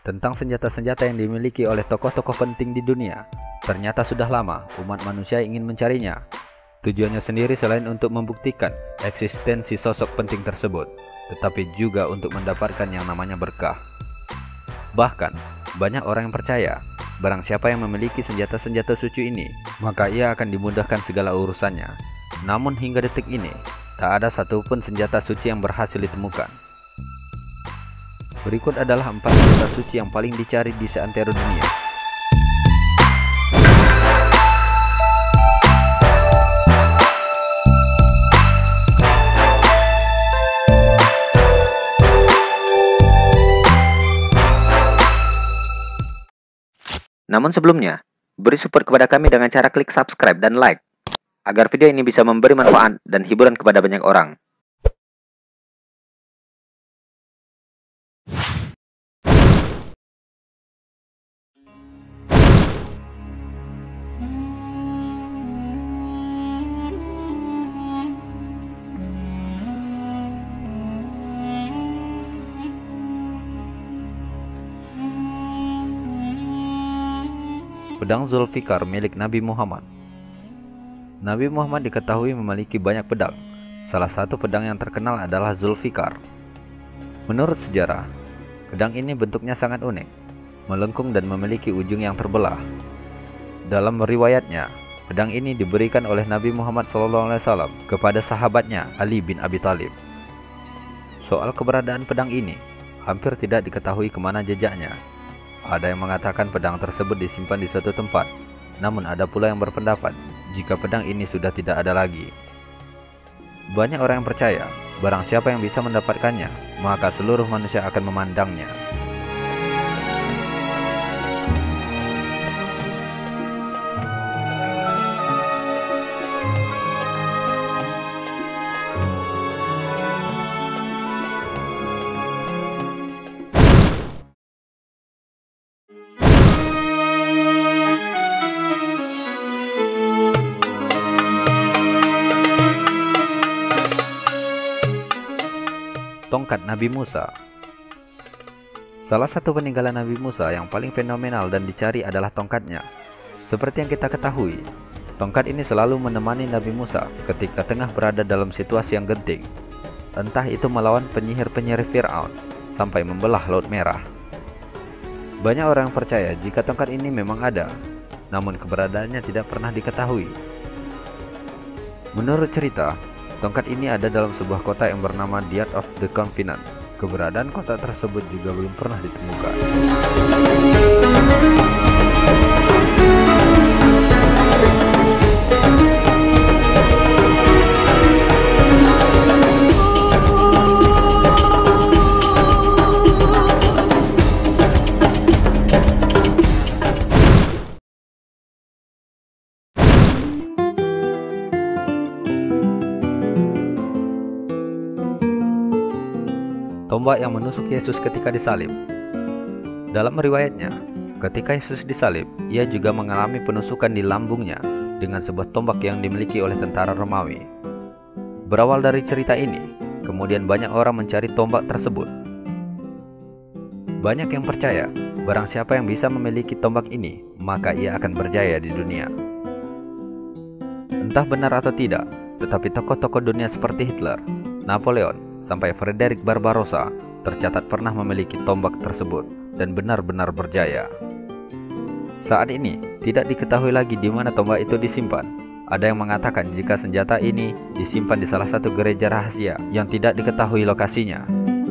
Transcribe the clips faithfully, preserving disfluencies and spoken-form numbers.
tentang senjata-senjata yang dimiliki oleh tokoh-tokoh penting di dunia. Ternyata sudah lama umat manusia ingin mencarinya. Tujuannya sendiri selain untuk membuktikan eksistensi sosok penting tersebut, tetapi juga untuk mendapatkan yang namanya berkah. Bahkan, banyak orang yang percaya, barang siapa yang memiliki senjata-senjata suci ini, maka ia akan dimudahkan segala urusannya. Namun hingga detik ini, tak ada satupun senjata suci yang berhasil ditemukan. Berikut adalah empat senjata suci yang paling dicari di seantero dunia. Namun sebelumnya, beri support kepada kami dengan cara klik subscribe dan like, agar video ini bisa memberi manfaat dan hiburan kepada banyak orang. Pedang Zulfikar milik Nabi Muhammad. Nabi Muhammad diketahui memiliki banyak pedang. Salah satu pedang yang terkenal adalah Zulfikar. Menurut sejarah, pedang ini bentuknya sangat unik, melengkung dan memiliki ujung yang terbelah. Dalam riwayatnya, pedang ini diberikan oleh Nabi Muhammad shallallahu alaihi wasallam kepada sahabatnya Ali bin Abi Thalib. Soal keberadaan pedang ini, hampir tidak diketahui kemana jejaknya. Ada yang mengatakan pedang tersebut disimpan di suatu tempat, namun ada pula yang berpendapat jika pedang ini sudah tidak ada lagi. Banyak orang yang percaya, barang siapa yang bisa mendapatkannya, maka seluruh manusia akan memandangnya. Tongkat Nabi Musa. Salah satu peninggalan Nabi Musa yang paling fenomenal dan dicari adalah tongkatnya. Seperti yang kita ketahui, tongkat ini selalu menemani Nabi Musa ketika tengah berada dalam situasi yang genting. Entah itu melawan penyihir-penyihir Fir'aun sampai membelah Laut Merah. Banyak orang yang percaya jika tongkat ini memang ada, namun keberadaannya tidak pernah diketahui. Menurut cerita, tongkat ini ada dalam sebuah kota yang bernama Diat of the Confident. Keberadaan kota tersebut juga belum pernah ditemukan. Tombak yang menusuk Yesus ketika disalib. Dalam riwayatnya, ketika Yesus disalib, ia juga mengalami penusukan di lambungnya dengan sebuah tombak yang dimiliki oleh tentara Romawi. Berawal dari cerita ini, kemudian banyak orang mencari tombak tersebut. Banyak yang percaya, barang siapa yang bisa memiliki tombak ini, maka ia akan berjaya di dunia. Entah benar atau tidak, tetapi tokoh-tokoh dunia seperti Hitler, Napoleon, sampai Frederick Barbarossa tercatat pernah memiliki tombak tersebut dan benar-benar berjaya. Saat ini tidak diketahui lagi di mana tombak itu disimpan. Ada yang mengatakan jika senjata ini disimpan di salah satu gereja rahasia yang tidak diketahui lokasinya.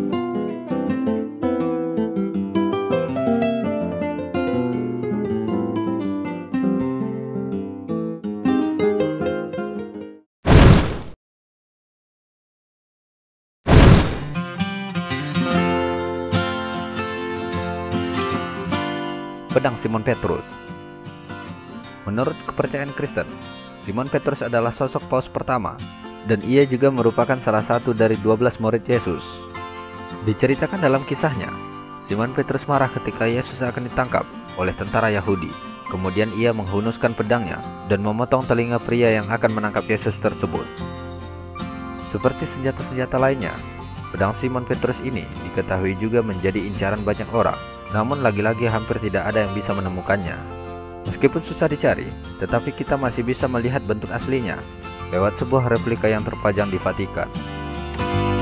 Pedang Simon Petrus. Menurut kepercayaan Kristen, Simon Petrus adalah sosok paus pertama, dan ia juga merupakan salah satu dari dua belas murid Yesus. Diceritakan dalam kisahnya, Simon Petrus marah ketika Yesus akan ditangkap oleh tentara Yahudi. Kemudian ia menghunuskan pedangnya dan memotong telinga pria yang akan menangkap Yesus tersebut. Seperti senjata-senjata lainnya, Pedang Simon Petrus ini diketahui juga menjadi incaran banyak orang, namun lagi-lagi hampir tidak ada yang bisa menemukannya. Meskipun susah dicari, tetapi kita masih bisa melihat bentuk aslinya lewat sebuah replika yang terpajang di Vatikan.